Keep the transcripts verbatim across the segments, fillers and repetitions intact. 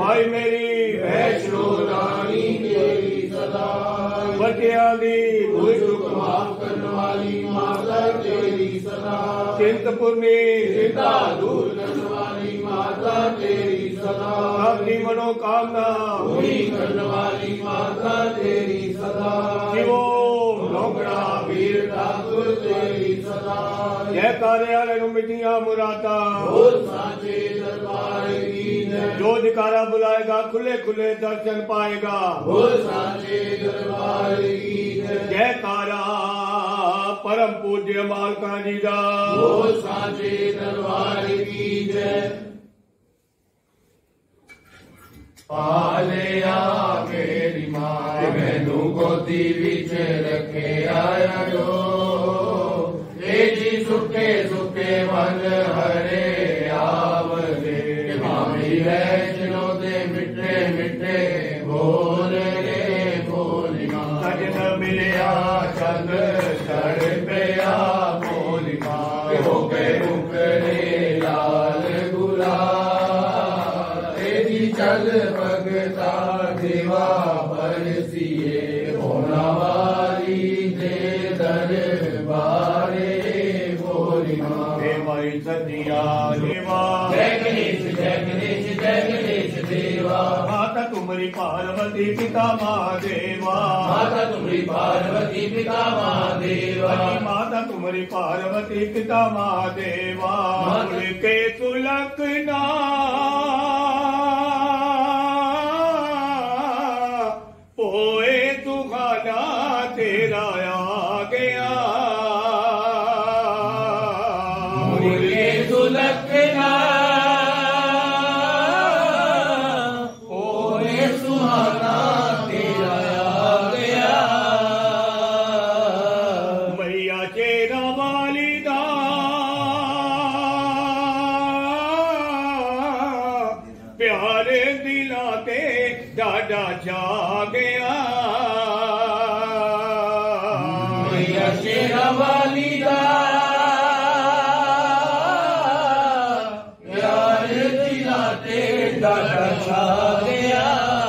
माई मेरी वैष्णो रानी तेरी सदा बटिया दी भूल चूक माफ करने वाली माता तेरी सदा चिंतपूर्णी चिंता दूर करने वाली माता तेरी सदा अपनी मनोकामना पूरी करने वाली माता तेरी सदा शिवो लोकड़ा वीर ठाकुर तेरी सदा जय कार्यालय नु मिटिया मुरादा बोल साचे दरबार की जय जो जयकारा बुलाएगा खुले खुले दर्शन पाएगा बोल साचे दरबार की जय जयकारा परम पूज्य मालका जी दा बोल साचे दरबार की जय पालिया मेरी मां मैनू गोदी विच रखे आया जो ए जी सुखे सुखे वन हरे आवदे मामी वैष्णो दे मिठे मिठे बोल रे बोली मां सजन मिलिया चंद चढ़ पिया बोली मां हो गए मुकरे लाल गुलाल तेरी चल भगता देवा बरसिए होना वाली दे दरबारे बोली मां हे माई सतिया देवा जय गणेश जय गणेश जय गणेश देवा माता तुम्हारी पार्वती पिता महादेवा माता तुम्हारी पार्वती पिता महादेवा माता तुम्हारी पार्वती पिता महादेवा के तुलकना पोए तुखाना तेरा आ गया मुझे सुलखना ओए सुहाना तेरा आ गया मैया चेरा वाली दा प्यारे दिला ते डाडा जा गया मैया शेरा वाली दा यार दिलाते डाटा छा गया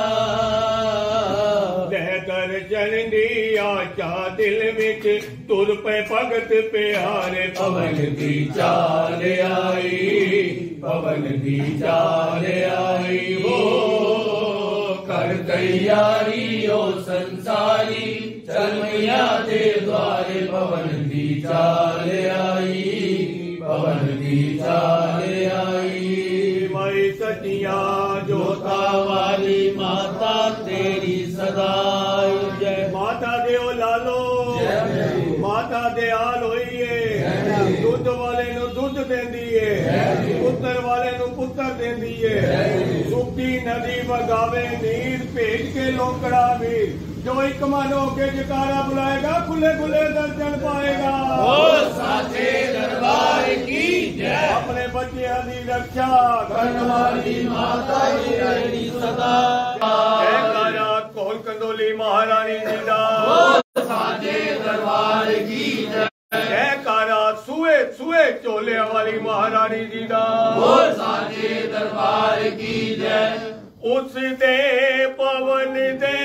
लहकर चलदी आचा दिल विच तुर पे भगत प्यारे पवन की चाल आई पवन की चाल आई हो कर तैयारी ओ संसारी चलमिया दे द्वारे पवन की चाल आई पवन की चाल आई माई सतिया जोता वाली माता तेरी सदा जय माता देओ लालो माता दयाल होइए दुध वाले नु दुध देंदी है पुत्र वाले नु पुत्र देंदी है सुखी नदी वगावे नीर भेज के लोकड़ा वीर जो एक मन होके जयकारा बुलाएगा खुले खुले दर्शन पाएगा साचे दरबार की जय अपने बच्चियां दी रक्षा करने वाली माता तेरी सदा जयकारा कोल कंदोली महारानी जी दा साचे दरबार की जय जयकारा सुए सुए चोले वाली महारानी जी दा साचे दरबार की जय उस दे पवन दे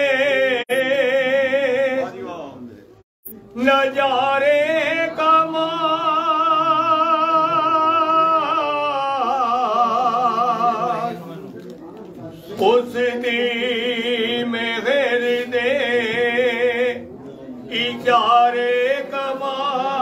नजारे कमा उस दी मेहर दे इजारे कमा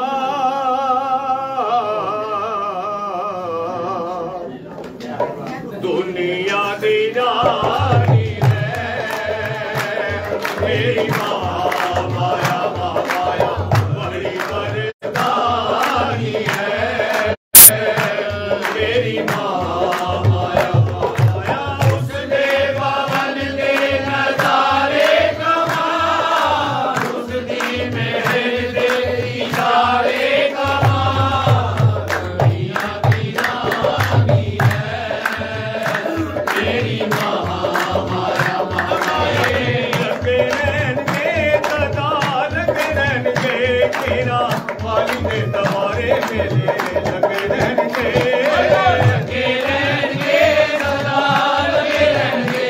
दुनिया दी रानी है मेरी माँ माया माया बड़ी बरदानी है मेरी माँ माया माया उसने पवन दे नजारे कमा उसकी मेहर दे इशारे कमा दुनिया की रानी है मेरी माँ माया माया लगन के कतार लगन के तेरा वाली ने तुम्हारे मेरे लगन के के रहन के सदा लगे रहन के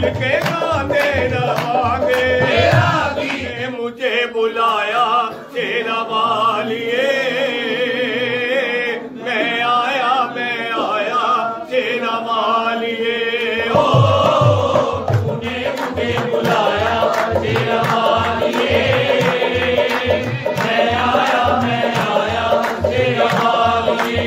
के गाते रहांगे मुझे बुलाया तेरा वालिए मैं आया मैं आया तेरा वालिए ओ तूने मुझे बुलाया तेरा वालिए मैं आया मैं आया तेरा वालिए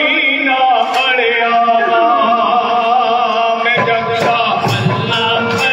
Allah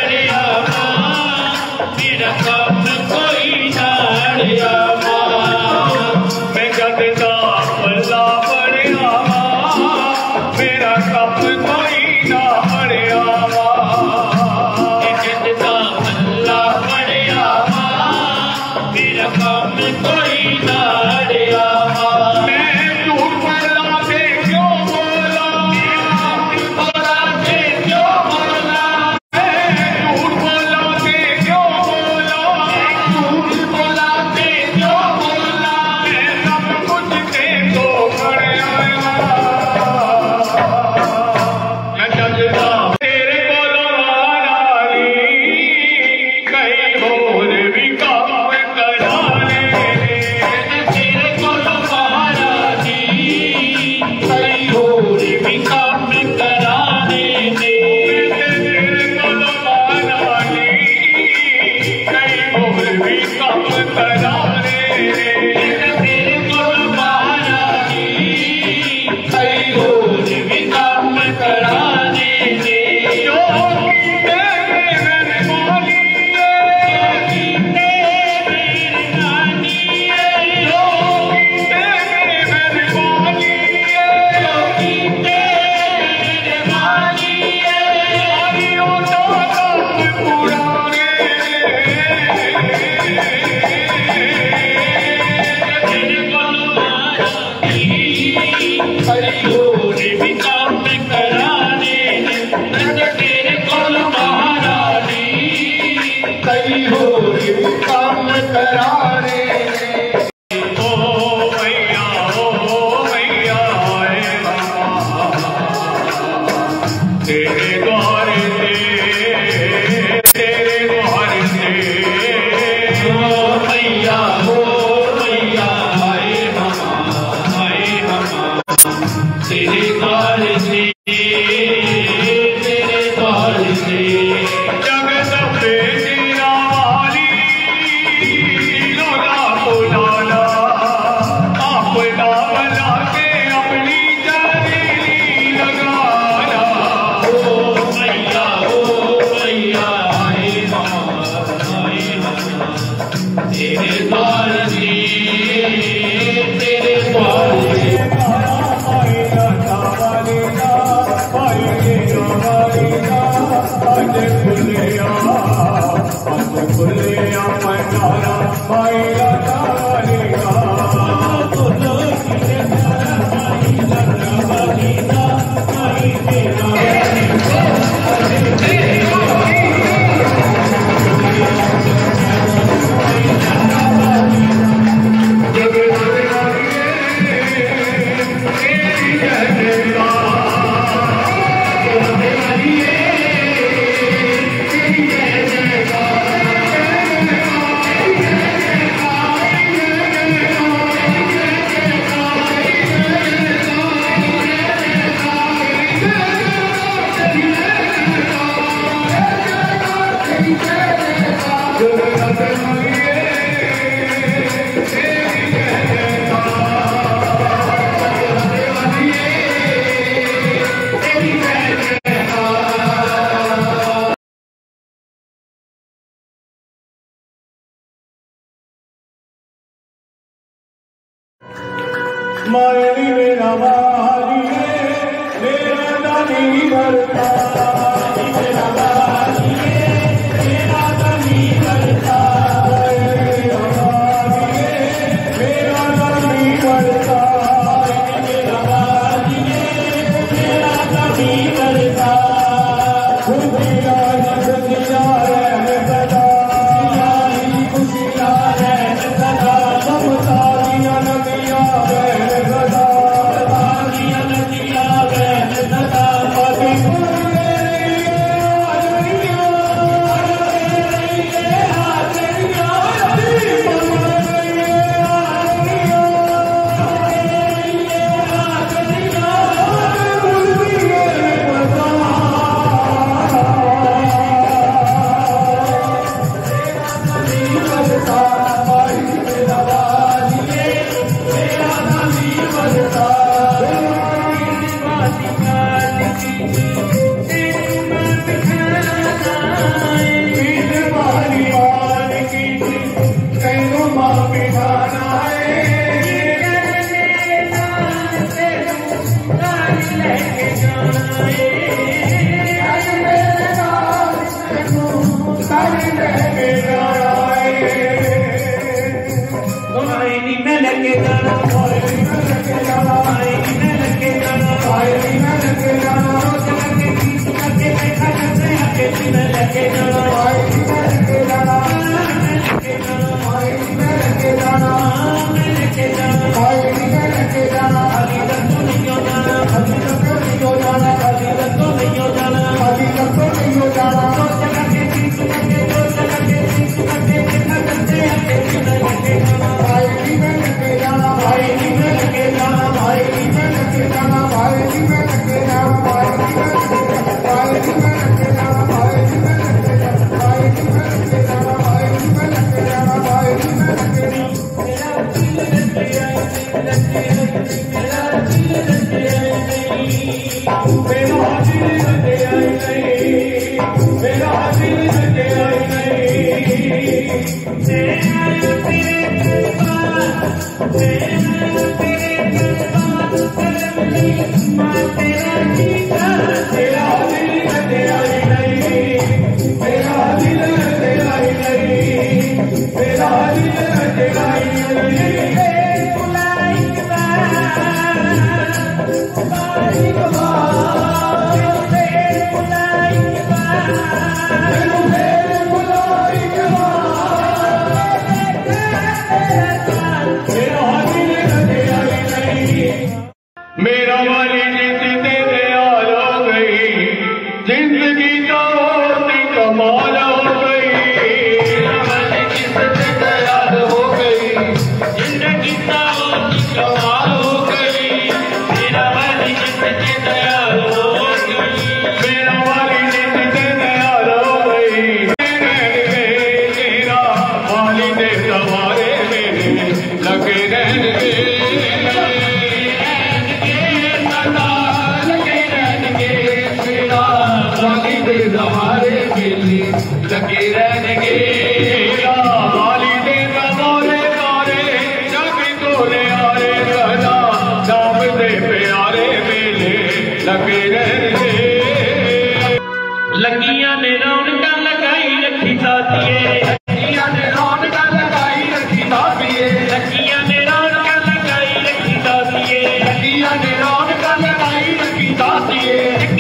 काम कराने ओ मैया ओ मैया आए तेरे द्वार से तेरे द्वार से ओ मैया हो मैया आए हम आए हम तेरे द्वार से तेरे द्वार से जगत पे तेरा वाली लोला बुलाना अपना बना के अपनी जमीली लगाना ओ मैया ओ मैया आए हम आए हम तेरे द्वार से तेरे द्वार से मायनी मेरा मारी मेरा दानी भरता मेरा मारी मेरा दानी भरता मेरा मारी मेरा दानी भरता मेरा मारी मेरा दानी भरता खुशिया खुशिया है सदा खुशिया है सदा ममता दिया नदिया वाली जित ते दयाल हो गई, जिंदगी तो होती कमाल हो गई। मेरा वाली जित ते दयाल हो गई, जिंदगी तो होती कमाल हो गई। मेरा वाली जित ते दयाल हो गई, मेरा वाली जित ते दयाल हो गई। तेरा वाली दे सवारे मेरे लगे रहने हमारे मिली लगे रहेंगे। वाली दे सवारे तारे जग तोरे आरे सदा, नाम दे प्यारे मेले लगे रहेंगे। लगियां ने रौनकां लगाई रखी दातिए, लगियां ने रौनकां लगाई रखी दातिए, लगियां ने रौनकां लगाई रखी दातिए, लगियां ने रौनकां लगाई रखी दातिए।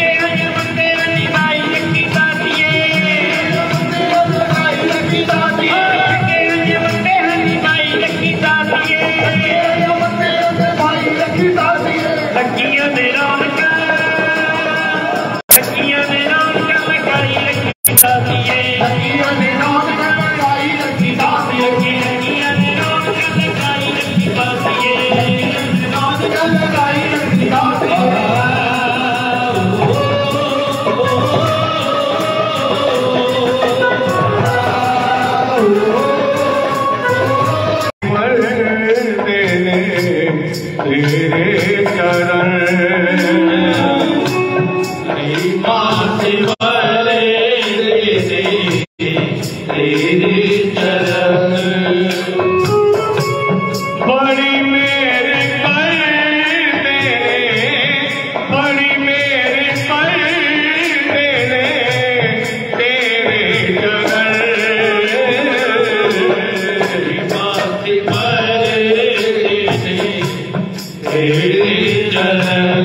तेरे चरण तेरे चरण बड़ी मेरे पर तेरे, बड़ी मेरे पर तेरे, तेरे चरण माथे पर तेरे चरण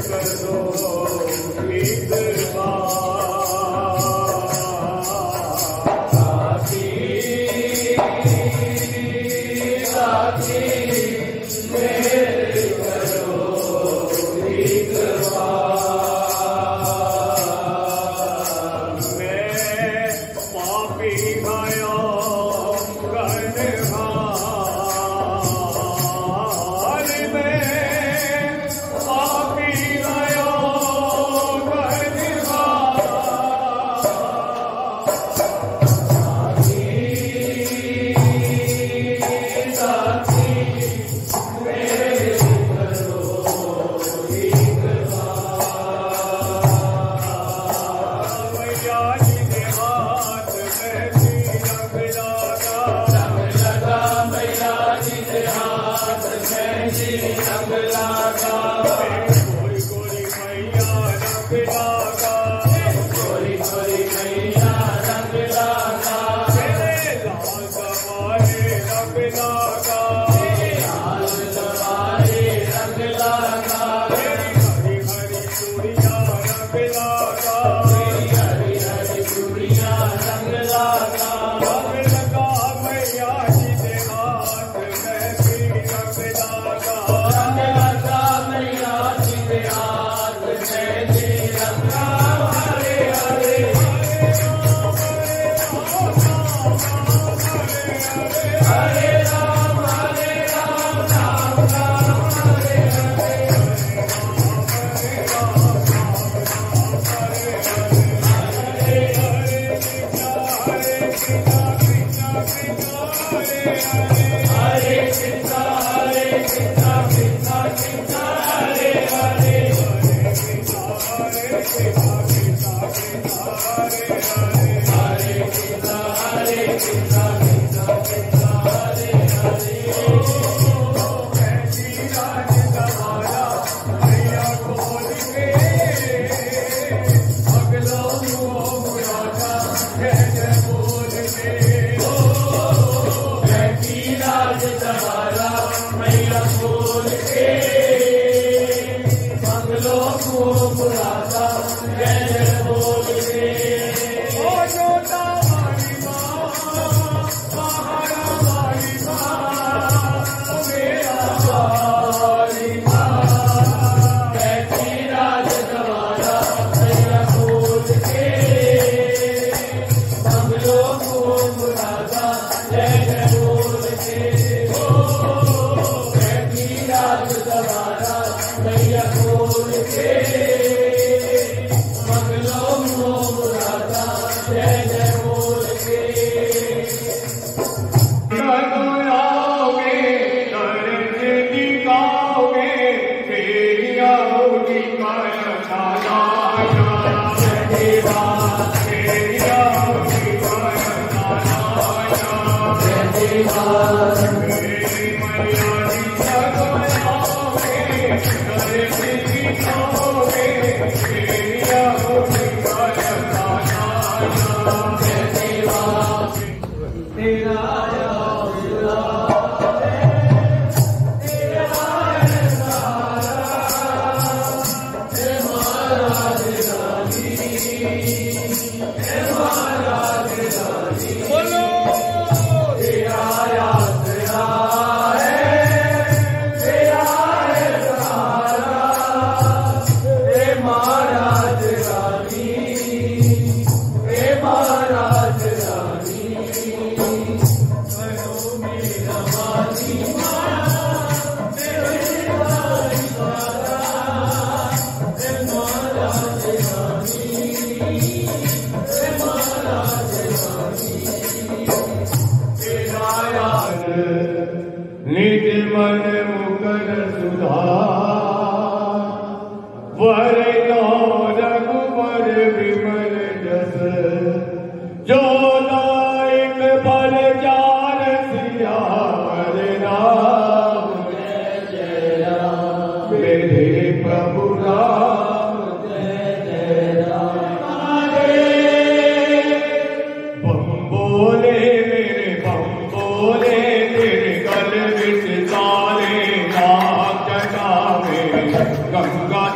गंगा तब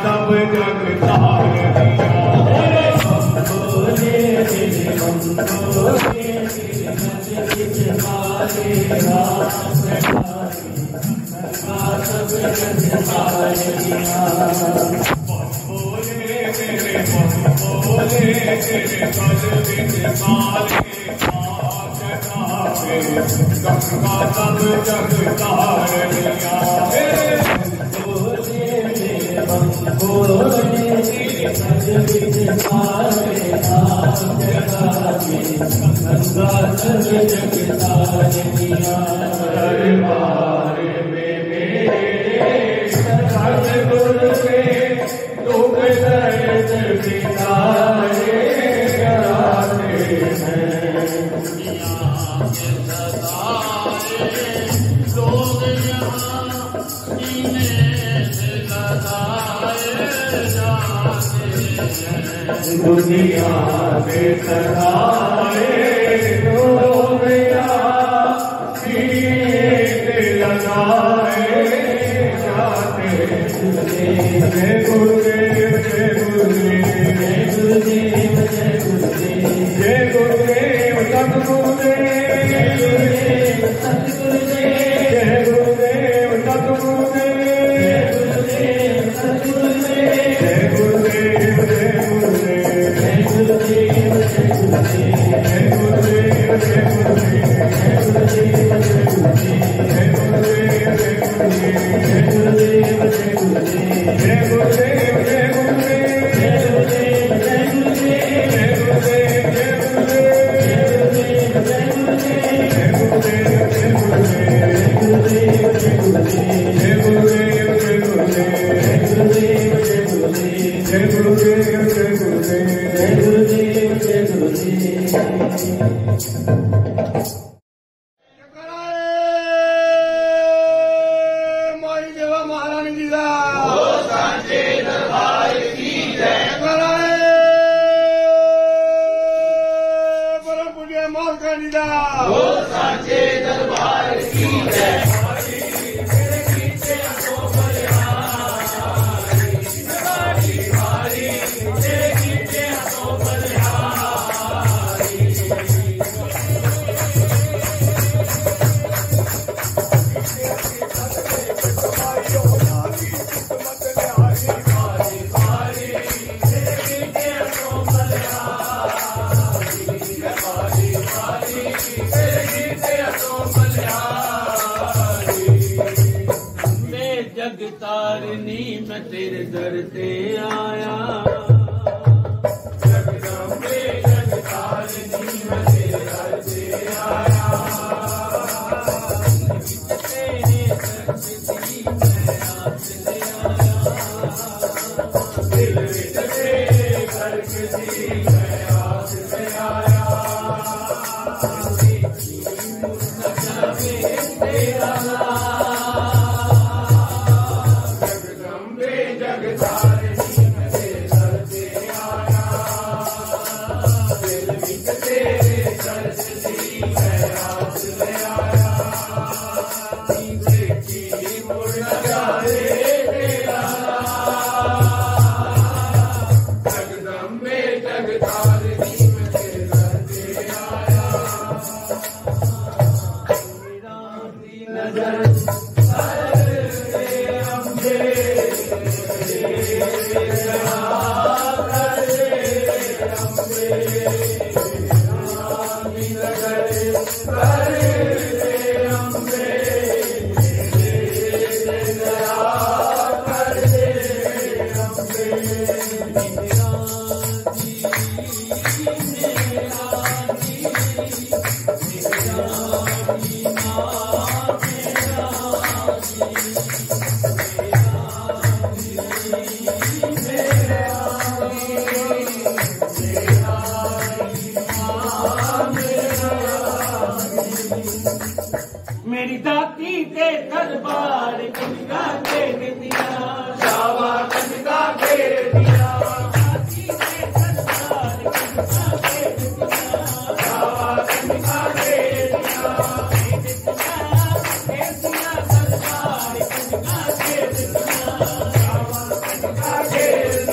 दुनिया में सदाए रोया लगाए जाते जय गुरुदेव जय गुरुदेव जय गुरुदेव जय गुरुदेव सतगुरुदेव जय गुरुदेव सतगुरुदेव जय गुरुदेव जय जगतारनी मैं तेरे दर पे आया जगदम्बे जगतारनी मैं तेरे दर पे आया तेरे दर पे मैं आपसे आया दिल विच तेरे घर के दी मैं आपसे आया तेरा मेरी दाती के दरबार कनका घेर दिया शावा कनका घेर दिया दाती के दरबार कनका घेर दिया शावा कनका घेर दिया दरबार कनका घेर दिया शावा कनका घेर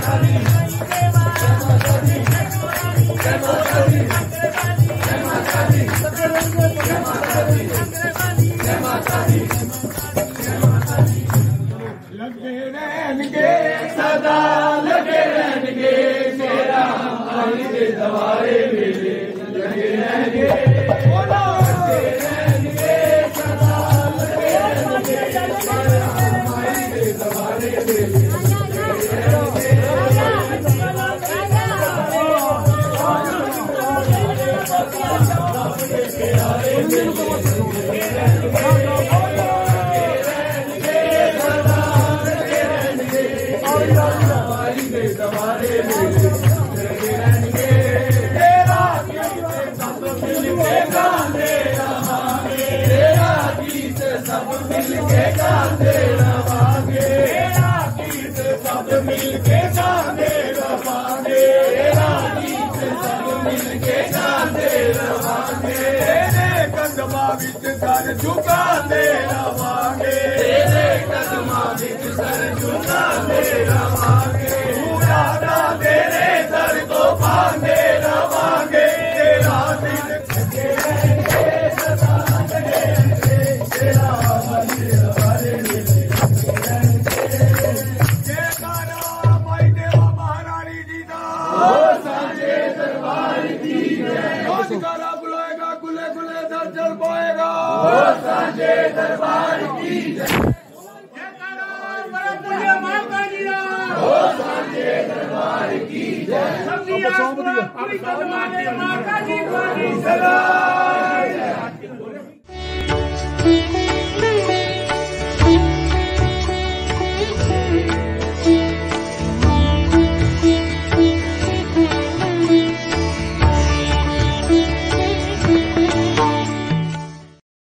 ਲੱਗੇ ਰਹਿਣਗੇ ਸਦਾ ਲੱਗੇ ਰਹਿਣਗੇ ਤੇਰਾ ਮਾਈ ਦੇ ਦਵਾਰੇ ਵੇਲੇ ਲੱਗੇ ਰਹਿਣਗੇ ਬੋਲੋ ਲੱਗੇ ਰਹਿਣਗੇ ਸਦਾ ਲੱਗੇ ਰਹਿਣਗੇ ਤੇਰਾ ਮਾਈ ਦੇ ਦਵਾਰੇ ਵੇਲੇ ਮਿਲ ਕੇ ਗਾਉਂਦੇ ਰਵਾਂਗੇ ਰਾਜੀਤ ਸਭ ਮਿਲ ਕੇ ਗਾਉਂਦੇ ਰਵਾਂਗੇ ਤੇਰੇ ਕਦਮਾਂ ਵਿੱਚ ਸਰ ਝੁਕਾਉਂਦੇ ਰਵਾਂਗੇ ਤੇਰੇ ਕਦਮਾਂ ਵਿੱਚ ਸਰ ਝੁਕਾਉਂਦੇ ਰਵਾਂਗੇ ਪੂਰਾ ਨਾ ਤੇਰੇ ਦਰ ਤੋਂ ਪਾਉਂਦੇ ਰਵਾਂਗੇ ਤੇਰਾ ਦਿਲ ਲੱਗੇ ਰਹਿਣਗੇ ਸਦਾ ਲੱਗੇ ਰਹਿਣਗੇ ਤੇਰਾ ਮੰਦਿਰ ਵਾਲੇ ਮਿਲੇ बुलाएगा गुले गुले दर चल पाएगा सांझे दरबार की सांझे दरबार की जय